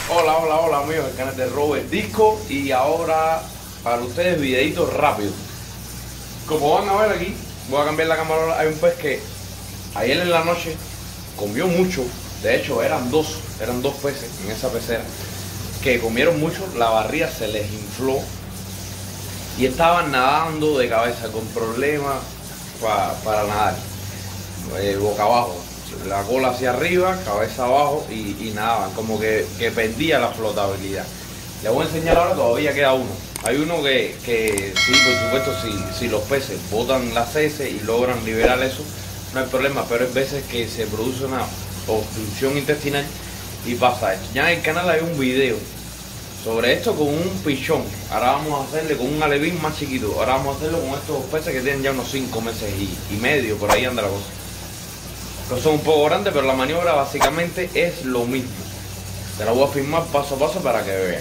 Hola, hola, hola amigos del canal de Robert Disco. Y ahora para ustedes videitos rápidos. Como van a ver aquí, voy a cambiar la cámara. Hay un pez que ayer en la noche comió mucho. De hecho eran dos peces en esa pecera que comieron mucho. La barriga se les infló y estaban nadando de cabeza con problemas para nadar, boca abajo, la cola hacia arriba, cabeza abajo y nadaban, como que perdía la flotabilidad. Les voy a enseñar ahora, todavía queda uno. Hay uno que sí, por supuesto, si los peces botan las heces y logran liberar eso, no hay problema, pero hay veces que se produce una obstrucción intestinal y pasa esto. Ya en el canal hay un video sobre esto con un pichón. Ahora vamos a hacerle con un alevín más chiquito. Ahora vamos a hacerlo con estos peces que tienen ya unos 5 meses y medio, por ahí anda la cosa. Pero son un poco grandes, pero la maniobra básicamente es lo mismo. Te la voy a filmar paso a paso para que vean.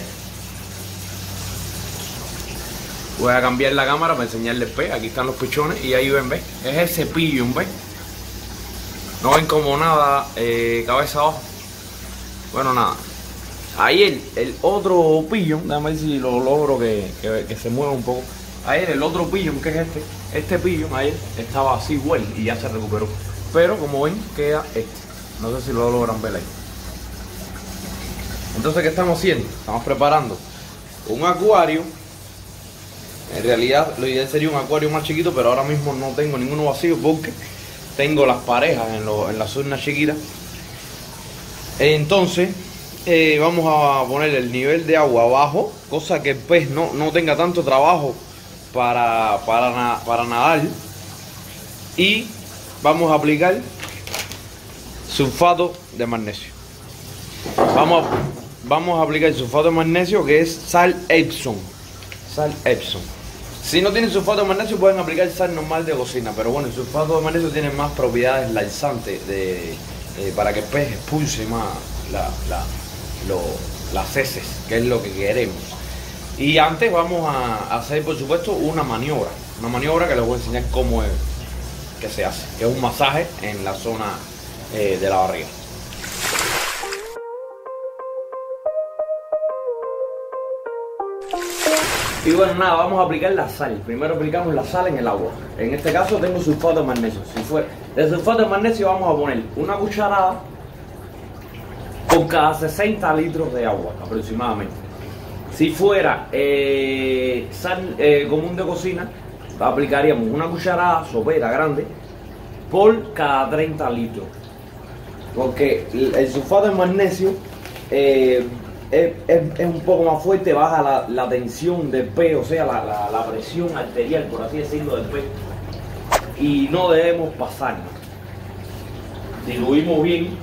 Voy a cambiar la cámara para enseñarles el pez. Aquí están los pichones y ahí ven, ¿ves? Es el cepillo, ¿ves? No ven como nada, cabeza abajo. Bueno, nada. Ahí el otro pillón, déjame ver si lo logro que se mueva un poco. Ahí el otro pillón, que es este pillón, ahí estaba así igual y ya se recuperó. Pero como ven, queda este. No sé si lo logran ver ahí. Entonces, ¿qué estamos haciendo? Estamos preparando un acuario. En realidad, lo ideal sería un acuario más chiquito, pero ahora mismo no tengo ninguno vacío porque tengo las parejas en las urnas chiquitas. Entonces, vamos a poner el nivel de agua abajo, cosa que el pez no tenga tanto trabajo para nadar. Y vamos a aplicar sulfato de magnesio. Vamos a aplicar sulfato de magnesio, que es sal Epsom. Sal Epsom. Si no tienen sulfato de magnesio pueden aplicar sal normal de cocina, pero bueno, el sulfato de magnesio tiene más propiedades laxantes para que el pez expulse más las heces, que es lo que queremos. Y antes vamos a hacer, por supuesto, una maniobra que les voy a enseñar cómo es que se hace, que es un masaje en la zona de la barriga. Y bueno, nada, vamos a aplicar la sal. Primero aplicamos la sal en el agua. En este caso tengo sulfato de magnesio. Si fue de sulfato de magnesio, vamos a poner una cucharada por cada 60 litros de agua aproximadamente. Si fuera sal común de cocina, aplicaríamos una cucharada sopera grande por cada 30 litros. Porque el sulfato de magnesio es un poco más fuerte, baja la tensión del pez, o sea, la presión arterial, por así decirlo, del pez. Y no debemos pasarnos. Diluimos bien.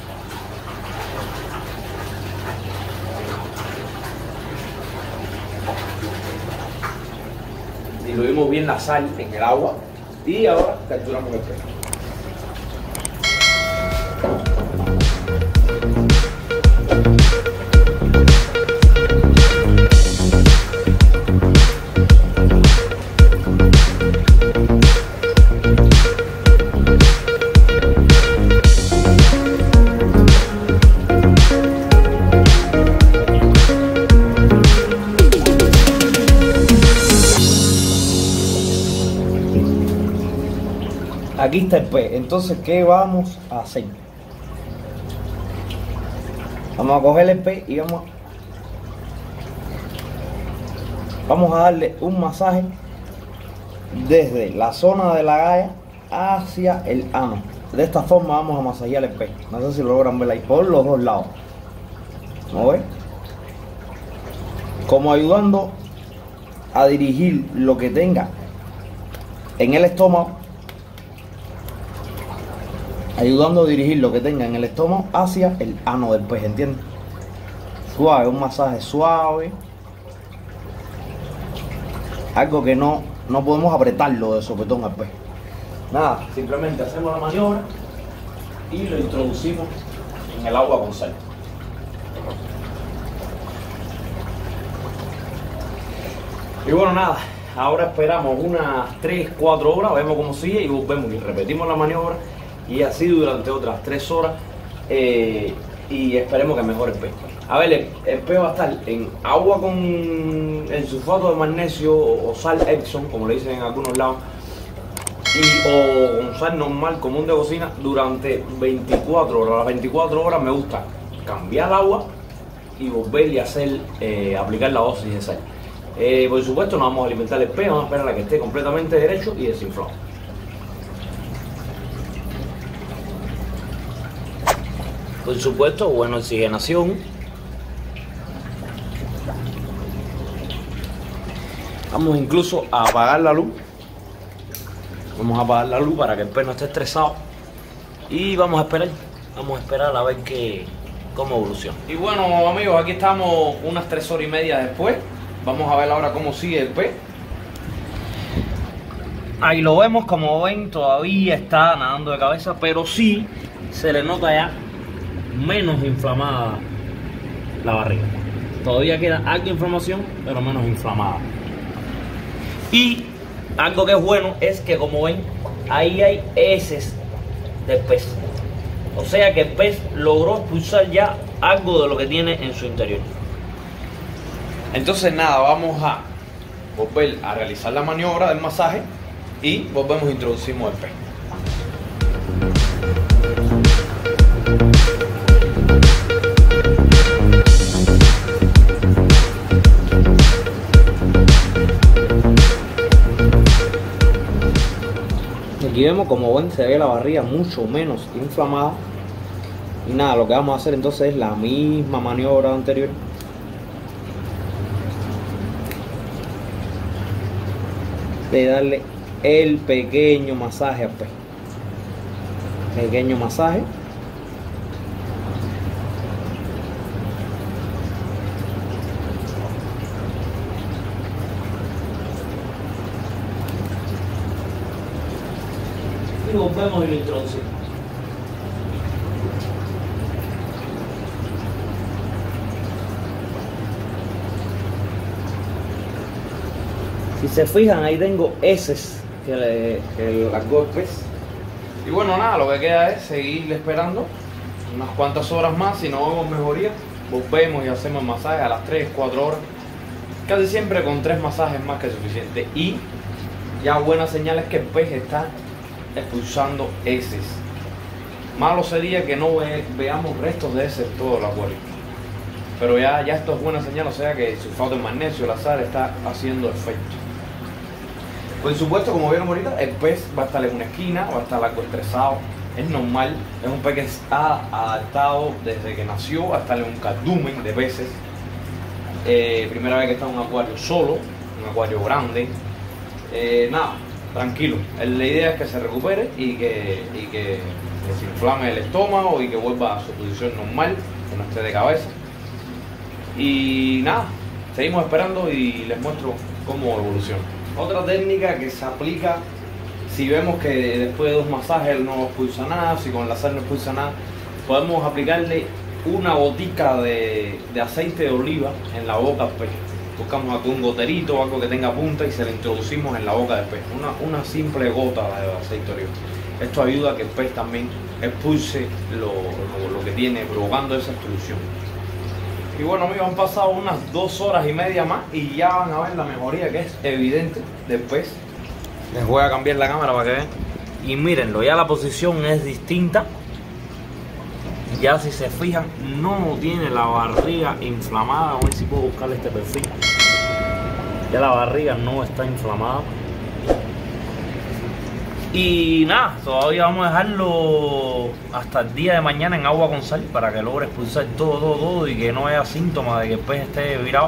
Diluimos bien la sal en el agua y ahora capturamos el pez. Aquí está el pez. Entonces, ¿qué vamos a hacer? Vamos a coger el pez y vamos a darle un masaje desde la zona de la galla hacia el ano. De esta forma vamos a masajear el pez. No sé si lo logran ver ahí, por los dos lados. ¿No ven? Como ayudando a dirigir lo que tenga en el estómago. Ayudando a dirigir lo que tenga en el estómago hacia el ano del pez, ¿entiendes? Suave, un masaje suave. Algo que no podemos apretarlo de sopetón al pez. Nada, simplemente hacemos la maniobra y lo introducimos en el agua con sal. Y bueno, nada, ahora esperamos unas 3-4 horas, vemos cómo sigue y volvemos y repetimos la maniobra. Y así durante otras 3 horas y esperemos que mejore el pez. A ver, el pez va a estar en agua con el sulfato de magnesio o sal Epsom, como le dicen en algunos lados, o con sal normal común de cocina durante 24 horas. A las 24 horas me gusta cambiar el agua y volverle a hacer, aplicar la dosis de sal. Por supuesto no vamos a alimentar el pez, vamos a esperar a que esté completamente derecho y desinflado. Por supuesto, buena oxigenación. Vamos incluso a apagar la luz. Vamos a apagar la luz para que el pez no esté estresado. Y vamos a esperar a ver cómo evoluciona. Y bueno, amigos, aquí estamos unas 3 horas y media después. Vamos a ver ahora cómo sigue el pez. Ahí lo vemos, como ven, todavía está nadando de cabeza, pero sí se le nota ya menos inflamada la barriga. Todavía queda algo de inflamación, pero menos inflamada. Y algo que es bueno es que, como ven, ahí hay heces del pez. O sea que el pez logró expulsar ya algo de lo que tiene en su interior. Entonces nada, vamos a volver a realizar la maniobra del masaje y volvemos a introducirnos el pez. Aquí vemos, como ven, se ve la barriga mucho menos inflamada. Y nada, lo que vamos a hacer entonces es la misma maniobra anterior. De darle el pequeño masaje al pez. Pequeño masaje. Y volvemos y lo introducimos. Si se fijan, ahí tengo heces que largó el pez. Y bueno, nada, lo que queda es seguir esperando unas cuantas horas más. Si no vemos mejoría, volvemos y hacemos masaje a las 3, 4 horas. Casi siempre con 3 masajes más que suficiente. Y ya buena señal es que el pez está expulsando heces. Malo sería que no veamos restos de heces en todo el acuario. Pero ya esto es buena señal, o sea que el sulfato de magnesio, la sal, está haciendo efecto. Por supuesto, como vieron ahorita, el pez va a estar en una esquina, va a estar algo estresado. Es normal, es un pez que está adaptado desde que nació a estar en un cardumen de peces. Primera vez que está en un acuario solo, un acuario grande. Nada, tranquilo. La idea es que se recupere y que se inflame el estómago y que vuelva a su posición normal, que no esté de cabeza. Y nada, seguimos esperando y les muestro cómo evoluciona. Otra técnica que se aplica si vemos que después de 2 masajes no expulsa nada, si con la sal no expulsa nada, podemos aplicarle una gotica de aceite de oliva en la boca al pez. Buscamos aquí un goterito o algo que tenga punta y se le introducimos en la boca del pez. Una simple gota de aceite de oliva. Esto ayuda a que el pez también expulse lo que tiene, provocando esa expulsión. Y bueno, amigos, han pasado unas 2 horas y media más y ya van a ver la mejoría que es evidente del pez. Les voy a cambiar la cámara para que vean. Y mírenlo, ya la posición es distinta. Ya si se fijan, no tiene la barriga inflamada. A ver si puedo buscarle este perfil. Ya la barriga no está inflamada. Y nada, todavía vamos a dejarlo hasta el día de mañana en agua con sal para que logre expulsar todo y que no haya síntomas de que el pez esté virado.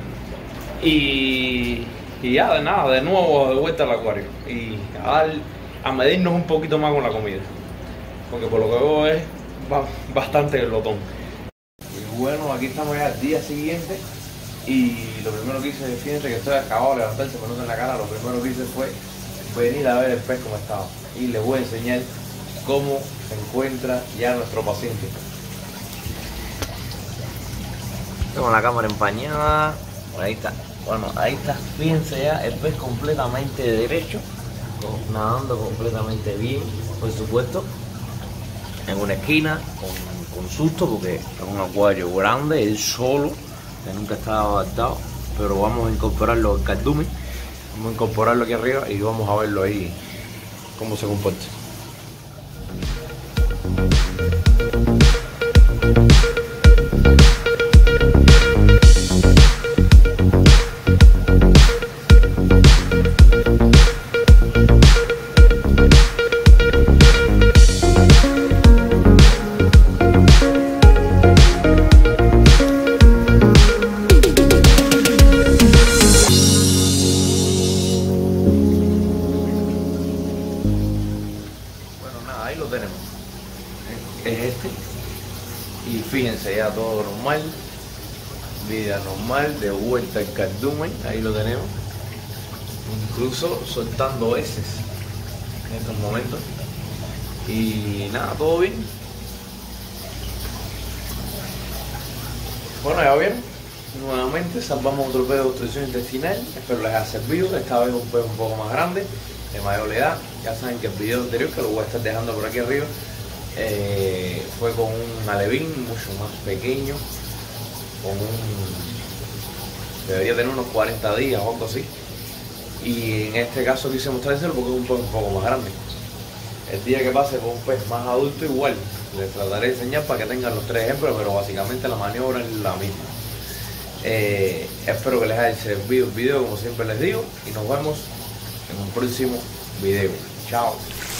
Y ya, de nuevo de vuelta al acuario. Y a medirnos un poquito más con la comida. Porque por lo que veo es bastante glotón. Y bueno, aquí estamos ya al día siguiente. Y lo primero que hice, fíjense que estoy acabado de levantar, se me nota en la cara. Lo primero que hice fue venir a ver el pez como estaba. Y les voy a enseñar cómo se encuentra ya nuestro paciente. Tengo la cámara empañada. Ahí está. Bueno, ahí está. Fíjense ya el pez completamente derecho, nadando completamente bien, por supuesto, en una esquina, con con susto porque es un acuario grande, él solo, que nunca estaba adaptado, pero vamos a incorporarlo al cardumen, vamos a incorporarlo aquí arriba y vamos a verlo ahí cómo se comporta. Ahí lo tenemos, es este, y fíjense, ya todo normal, vida normal, de vuelta al cardumen, ahí lo tenemos, incluso soltando heces en estos momentos, y nada, todo bien. Bueno, ya vieron, nuevamente salvamos otro pez de obstrucción intestinal, espero les haya servido, esta vez un pez un poco más grande, de mayor edad. Ya saben que el video anterior, que lo voy a estar dejando por aquí arriba, fue con un alevín mucho más pequeño, debería tener unos 40 días o algo así, y en este caso quise mostrárselo porque es un pez un poco más grande. El día que pase con un pez más adulto igual, les trataré de enseñar para que tengan los 3 ejemplos, pero básicamente la maniobra es la misma. Espero que les haya servido el video como siempre les digo, y nos vemos en un próximo video. Chao.